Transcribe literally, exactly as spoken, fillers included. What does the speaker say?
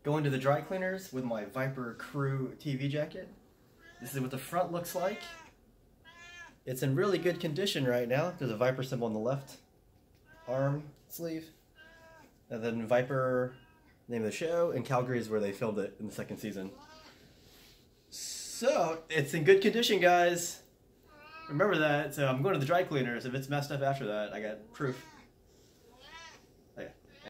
going to the dry cleaners with my VIPER crew T V jacket. This is what the front looks like. It's in really good condition right now. There's a VIPER symbol on the left arm sleeve. And then VIPER, name of the show, and Calgary is where they filmed it in the second season. So, it's in good condition, guys. Remember that. So I'm going to the dry cleaners. If it's messed up after that, I got proof.